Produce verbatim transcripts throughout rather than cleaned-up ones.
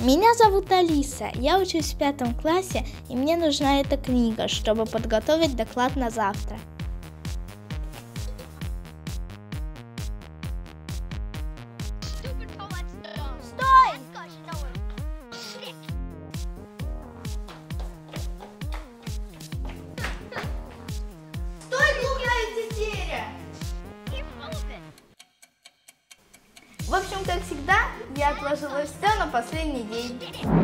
Меня зовут Алиса, я учусь в пятом классе, и мне нужна эта книга, чтобы подготовить доклад на завтра. Стой! Стой, глухая тетеря! В общем, как всегда, я отложила все на последний день.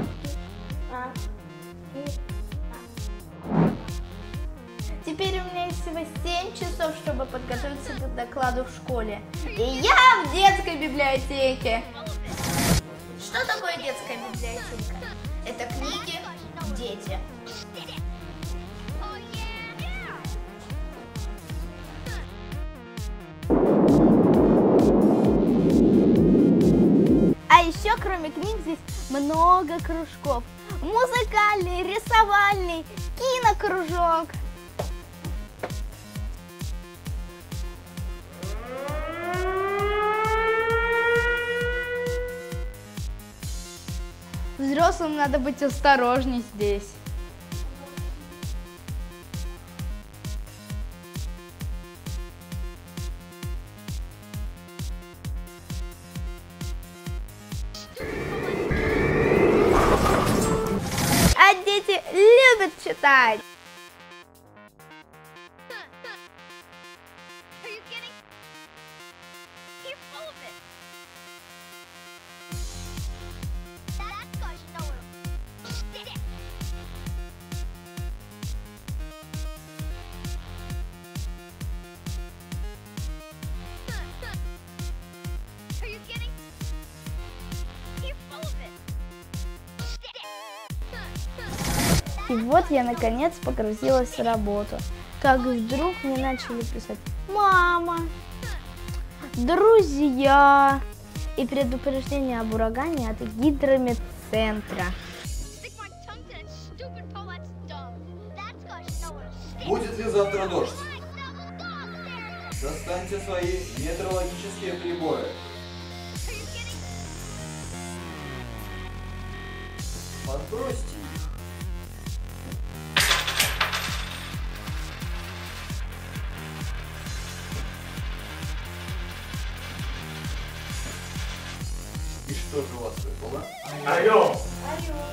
Теперь у меня есть всего семь часов, чтобы подготовиться к докладу в школе. И я в детской библиотеке. Что такое детская библиотека? Это книги, дети. А еще, кроме книг, здесь много кружков. Музыкальный, рисовальный, кинокружок. Взрослым надо быть осторожней здесь. А дети любят читать. И вот я наконец погрузилась в работу. Как вдруг мне начали писать: мама, друзья и предупреждение об урагане от гидрометцентра. Будет ли завтра дождь? Достаньте свои метеорологические приборы. Подбросьте их. И что же у вас выпало? Орел! Орел.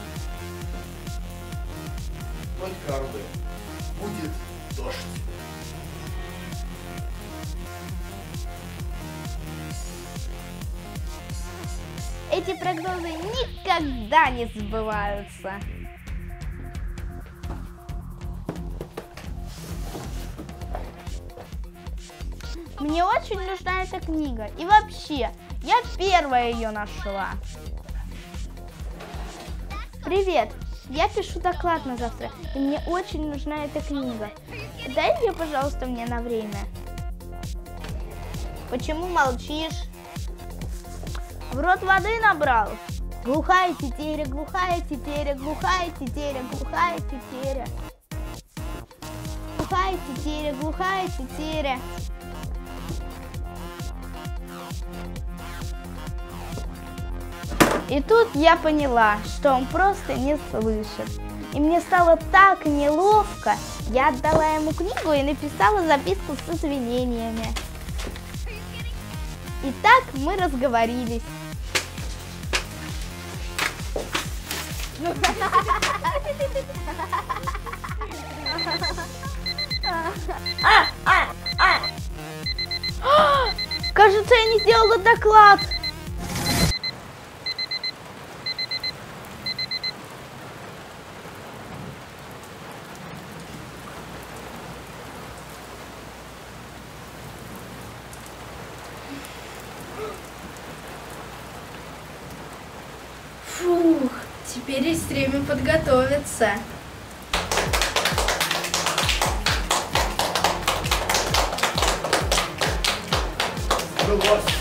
Только орлы. Будет дождь. Эти прогнозы никогда не сбываются. Мне очень нужна эта книга. И вообще, я первая ее нашла. Привет, я пишу доклад на завтра, и мне очень нужна эта книга. Дай ее, пожалуйста, мне на время. Почему молчишь? В рот воды набрал? Глухая тетеря, глухая тетеря, глухая тетеря, глухая тетеря. Глухая тетеря, глухая тетеря. И тут я поняла, что он просто не слышит. И мне стало так неловко. Я отдала ему книгу и написала записку с извинениями. И так мы разговорились. Кажется, я не сделала доклад. Фух, теперь есть время подготовиться. Сбылось!